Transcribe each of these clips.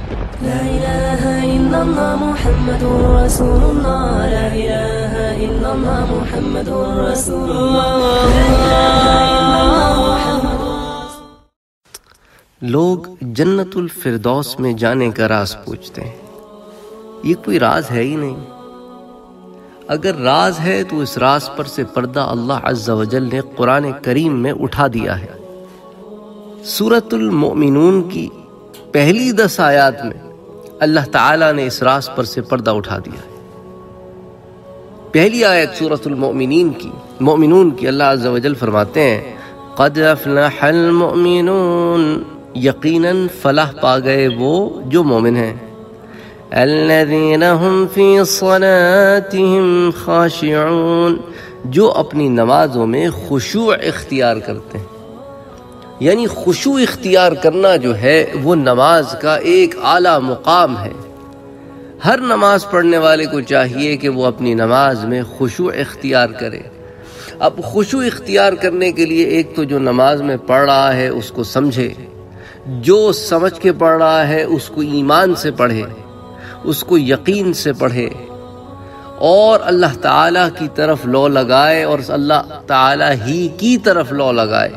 لا إله إلا الله محمد رسول الله لا إله إلا الله محمد رسول الله لا إله إلا الله محمد. لوگ جنت الفردوس میں جانے کا راز پوچھتے ہیں. یہ کوئی راز ہے ہی نہیں. اگر راز ہے تو اس راز پر سے پردہ اللہ عز و جل نے قرآن کریم میں اٹھا دیا ہے. سورۃ المؤمنون کی پہلی 10 آیات میں اللہ تعالیٰ نے اس راز پر سے پردہ اٹھا دیا ہے. پہلی آیت سورۃ المؤمنون کی اللہ عز و جل فرماتے ہیں قد افلح المؤمنون، یقیناً فلاح پا گئے وہ جو مومن ہیں. الذین هم فی صلاتهم خاشعون، جو اپنی نمازوں میں خشوع اختیار کرتے ہیں. یعنی خشوع اختیار کرنا جو ہے وہ نماز کا ایک اعلیٰ مقام ہے. ہر نماز پڑھنے والے کو چاہیے کہ وہ اپنی نماز میں خشوع اختیار کرے. اب خشوع اختیار کرنے کے لیے ایک تو جو نماز میں پڑھ رہا ہے اس کو سمجھے، جو سمجھ کے پڑھ رہا ہے اس کو ایمان سے پڑھے، اس کو یقین سے پڑھے، اور اللہ تعالیٰ کی طرف لو لگائے اور اللہ تعالیٰ ہی کی طرف لو لگائے.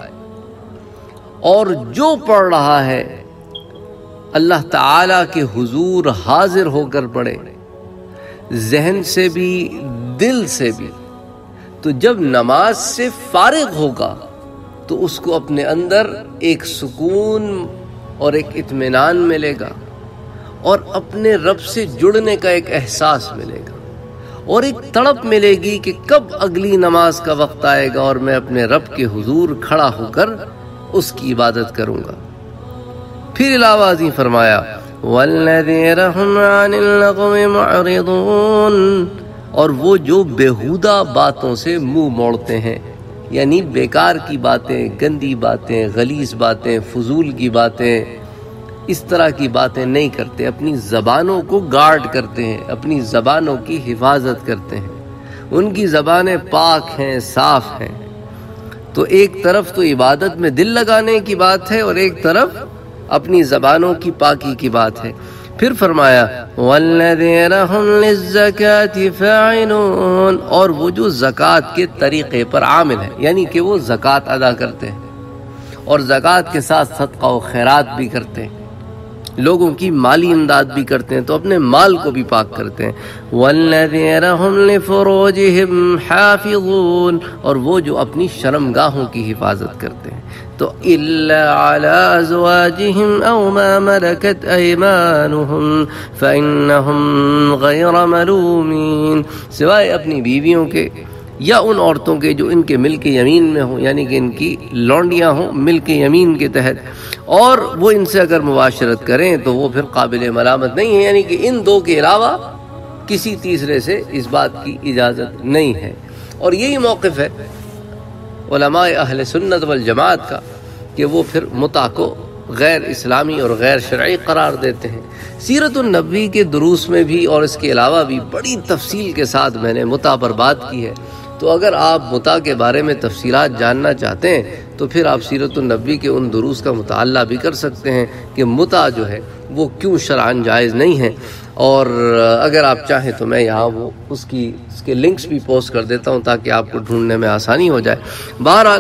اور جو پڑھ رہا ہے اللہ تعالیٰ کے حضور حاضر ہو کر پڑھے، ذہن سے بھی دل سے بھی. تو جب نماز سے فارغ ہوگا تو اس کو اپنے اندر ایک سکون اور ایک اطمینان ملے گا، اور اپنے رب سے جڑنے کا ایک احساس ملے گا، اور ایک تڑپ ملے گی کہ کب اگلی نماز کا وقت آئے گا اور میں اپنے رب کے حضور کھڑا ہو کر اس کی عبادت کروں گا. پھر علاوہ ازیں فرمایا وَالَّذِينَ هُمْ عَنِ اللَّغْوِ مُعْرِضُونَ، اور وہ جو بیہودہ باتوں سے منہ موڑتے ہیں، یعنی بیکار کی باتیں، گندی باتیں، غلیظ باتیں، فضول کی باتیں، اس طرح کی باتیں نہیں کرتے. اپنی زبانوں کو گارڈ کرتے ہیں، اپنی زبانوں کی حفاظت کرتے ہیں. ان کی زبانیں پاک ہیں، صاف ہیں. تو ایک طرف تو عبادت میں دل لگانے کی بات ہے اور ایک طرف اپنی زبانوں کی پاکی کی بات ہے. پھر فرمایا وَالَّذِينَ هُمْ لِلزَّكَاةِ فَاعِلُونَ، اور وہ جو زکوٰۃ کے طریقے پر عامل ہیں، یعنی کہ وہ زکوٰۃ ادا کرتے ہیں اور زکوٰۃ کے ساتھ صدقہ و خیرات بھی کرتے ہیں، لوگوں کی مالی امداد بھی کرتے ہیں، تو اپنے مال کو بھی پاک کرتے ہیں. وَالَّذِينَ هُمْ لِفُرُوجِهِمْ حَافِظُونَ، اور وہ جو اپنی شرمگاہوں کی حفاظت کرتے ہیں. تو إِلَّا عَلَىٰ أَزْوَاجِهِمْ أَوْ مَا مَلَكَتْ أَيْمَانُهُمْ فَإِنَّهُمْ غَيْرَ مَلُومِينَ، سوائے اپنی بیویوں کے یا ان عورتوں کے جو ان کے ملک یمین میں ہوں، یعنی کہ ان کی لونڈیاں ہوں ملک یمین کے تحت، اور وہ ان سے اگر مباشرت کریں تو وہ پھر قابل ملامت نہیں ہے. یعنی کہ ان دو کے علاوہ کسی تیسرے سے اس بات کی اجازت نہیں ہے. اور یہی موقف ہے علماء اہل سنت والجماعت کا کہ وہ پھر متع کو غیر اسلامی اور غیر شرعی قرار دیتے ہیں. سیرت النبوی کے دروس میں بھی اور اس کے علاوہ بھی بڑی تفصیل کے ساتھ میں نے متع پر بات کی ہے. تو اگر آپ متع کے بارے میں تفصیلات جاننا چاہتے ہیں تو پھر آپ سیرت النبوی کے ان دروس کا مطالعہ بھی کر سکتے ہیں کہ متع جو ہے وہ کیوں شرعاً جائز نہیں ہے. اور اگر آپ چاہیں تو میں یہاں وہ اس کے لنکس بھی پوسٹ کر دیتا ہوں تاکہ آپ کو ڈھونڈنے میں آسانی ہو جائے. بہرحال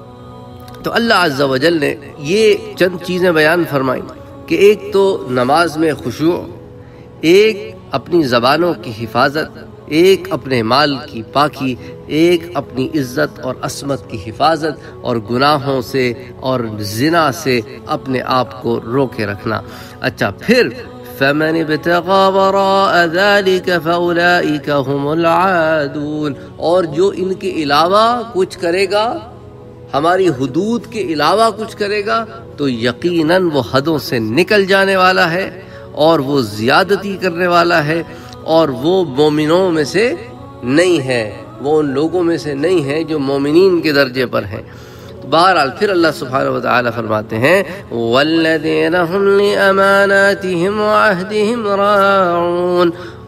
تو اللہ عز و جل نے یہ چند چیزیں بیان فرمائیں کہ ایک تو نماز میں خشوع، ایک اپنی زبانوں کی حفاظت، ایک اپنے مال کی پاکی، ایک اپنی عزت اور عصمت کی حفاظت، اور گناہوں سے اور زنا سے اپنے آپ کو روکے رکھنا. اچھا، پھر فَمَنِ ابْتَغَىٰ وَرَاءَ ذَٰلِكَ فَأُولَٰئِكَ هُمُ الْعَادُونَ، اور جو ان کے علاوہ کچھ کرے گا، ہماری حدود کے علاوہ کچھ کرے گا، تو یقیناً وہ حدوں سے نکل جانے والا ہے اور وہ زیادتی کرنے والا ہے، اور وہ مومنوں میں سے نہیں ہے، وہ ان لوگوں میں سے نہیں ہے جو مومنین کے درجے پر ہیں. بہرحال پھر اللہ سبحانہ وتعالی فرماتے ہیں وَالَّذِينَ هُمْ لِأَمَانَاتِهِمْ وَعَهْدِهِمْ رَاعُونَ،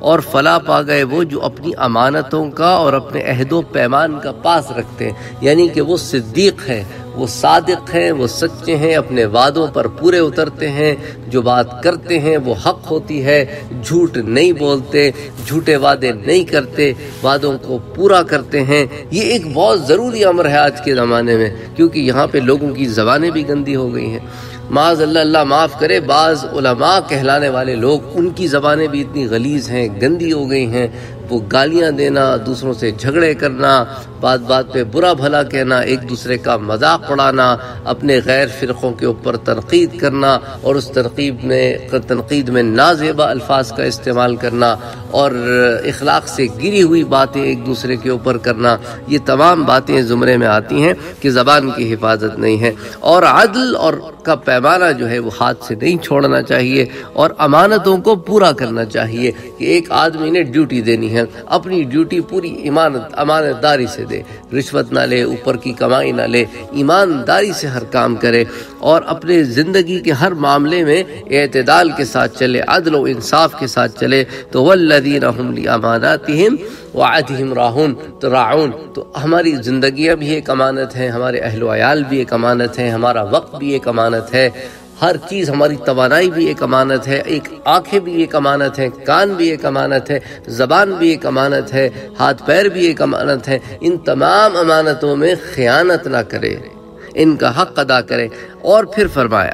اور فلاح پا گئے وہ جو اپنی امانتوں کا اور اپنے عہد و پیمان کا پاس رکھتے ہیں، یعنی کہ وہ صدیق ہیں، وہ صادق ہیں، وہ سچے ہیں، اپنے وعدوں پر پورے اترتے ہیں، جو بات کرتے ہیں وہ حق ہوتی ہے، جھوٹ نہیں بولتے، جھوٹے وعدے نہیں کرتے، وعدوں کو پورا کرتے ہیں۔ یہ ایک بہت ضروری امر ہے آج کے زمانے میں، کیونکہ یہاں پہ لوگوں کی زبانیں بھی گندی ہو گئی ہیں۔ معاذ اللہ، اللہ معاف کرے، بعض علماء کہلانے والے لوگ، ان کی زبانیں بھی اتنی غلیظ ہیں، گندی ہو گئی ہیں، وہ گالیاں دینا، دوسروں سے جھگڑے کرنا، بات بات پہ برا بھلا کہنا، ایک دوسرے کا مذاق اڑانا، اپنے غیر فرقوں کے اوپر تنقید کرنا اور اس تنقید میں نازیبا الفاظ کا استعمال کرنا اور اخلاق سے گری ہوئی باتیں ایک دوسرے کے اوپر کرنا، یہ تمام باتیں زمرے میں آتی ہیں کہ زبان کی حفاظت نہیں ہے۔ اور عدل اور کا پیمانہ جو ہے وہ ہاتھ سے نہیں چھوڑنا چاہیے، اور امانتوں کو پورا کرنا چاہیے کہ ایک آدمی نے ڈیوٹی دینی ہے، اپنی ڈیوٹی پوری امانت داری سے دے، رشوت نہ لے، اوپر کی کمائی نہ لے، ایمانداری سے ہر کام کرے، اور اپنے زندگی کے ہر معاملے میں اعتدال کے ساتھ چلے، عدل و انصاف کے ساتھ چلے۔ تو والذین هم لاماناتہم وعدہم راعون، تو ہماری زندگیاں بھی ایک امانت ہیں، ہمارے اہل و عیال بھی ایک امانت ہیں، ہمارا وقت بھی ایک امانت ہے، ہر چیز، ہماری توانائی بھی ایک امانت ہے، ایک آنکھیں بھی ایک امانت ہیں، کان بھی ایک امانت ہے، زبان بھی ایک امانت ہے، ہاتھ پیر بھی ایک امانت ہے۔ ان تمام امانتوں میں خیانت نہ کرے، ان کا حق ادا کرے۔ اور پھر فرمایا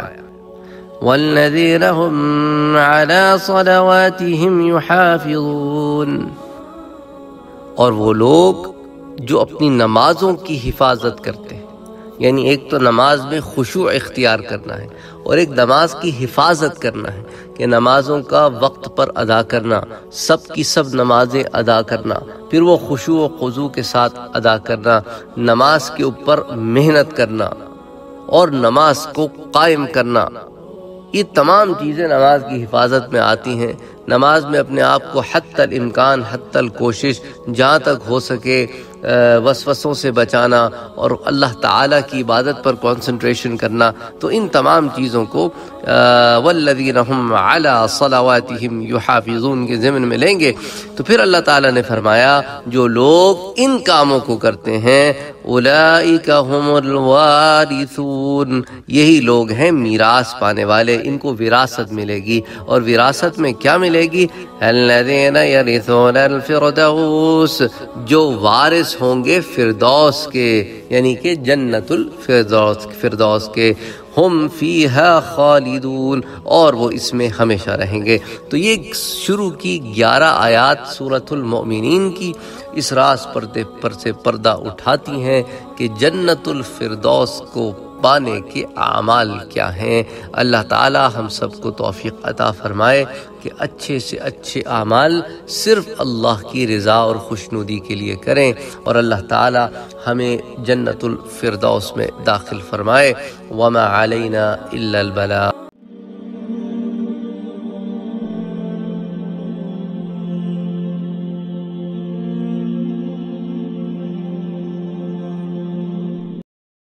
والذین هم علی صلواتہم یحافظون، اور وہ لوگ جو اپنی نمازوں کی حفاظت کرتے ہیں، یعنی ایک تو نماز میں خشوع اختیار کرنا ہے، اور ایک نماز کی حفاظت کرنا ہے کہ نمازوں کا وقت پر ادا کرنا، سب کی سب نمازیں ادا کرنا، پھر وہ خشوع و خضوع کے ساتھ ادا کرنا، نماز کے اوپر محنت کرنا اور نماز کو قائم کرنا، یہ تمام چیزیں نماز کی حفاظت میں آتی ہیں۔ نماز میں اپنے آپ کو حتی الامکان، حتی الکوشش، جہاں تک ہو سکے وسوسوں سے بچانا اور اللہ تعالیٰ کی عبادت پر کنسنٹریشن کرنا، تو ان تمام چیزوں کو والذین هم علی صلواتہم یحافظون کے ضمن میں لیں گے۔ تو پھر اللہ تعالیٰ نے فرمایا جو لوگ ان کاموں کو کرتے ہیں اولئک هم الوارثون، یہی لوگ ہیں میراث پانے والے، ان کو وراثت ملے گی، اور وراثت میں کیا ملے گی؟ الذین یرثون الفردوس، جو وارث ہوں گے فردوس کے، یعنی کہ جنت الفردوس کے، ہم فیہا خالدون، اور وہ اس میں ہمیشہ رہیں گے۔ تو یہ شروع کی 11 آیات سورۃ المؤمنین کی اس راز پر سے پردہ اٹھاتی ہیں کہ جنت الفردوس کو پانے کے اعمال کیا ہیں۔ اللہ تعالی ہم سب کو توفیق عطا فرمائے کہ اچھے سے اچھے اعمال صرف اللہ کی رضا اور خوشنودی کے لیے کریں، اور اللہ تعالی ہمیں جنت الفردوس میں داخل فرمائے۔ وما علینا الا البلاغ۔